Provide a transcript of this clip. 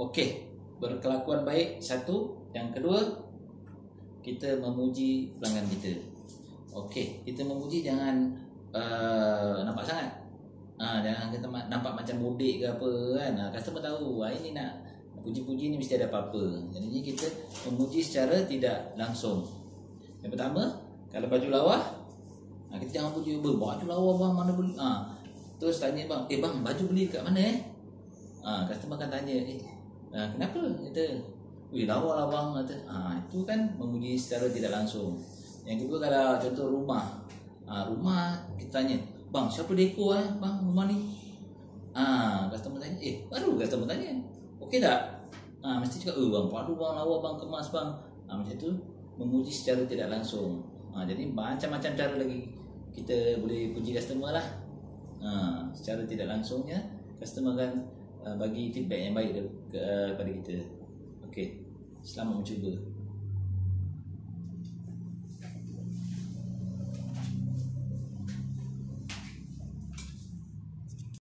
Okey, berkelakuan baik satu. Yang kedua, kita memuji pelanggan kita. Okey, kita memuji jangan nampak sangat. Jangan kita nampak macam bodek ke apa kan. Customer tahu ini nak puji-puji ni mesti ada apa-apa. Jadi kita memuji secara tidak langsung. Yang pertama, kalau baju lawa, kita jangan puji, baju lawa bang mana beli? Terus tanya bang, bang baju beli kat mana customer akan tanya, kenapa? Kata, lawa lah bang. Kata, itu kan memuji secara tidak langsung. Yang kedua, kalau contoh rumah, rumah kita tanya, bang siapa dekor bang rumah ni? Customer tanya, baru customer tanya, okey tak? Mesti cakap, bang padu bang, lawa bang, kemas bang. Macam tu memuji secara tidak langsung. Jadi macam-macam cara lagi kita boleh puji customer lah. Secara tidak langsungnya customer akan bagi feedback yang baik kepada kita. Okey, selamat mencuba.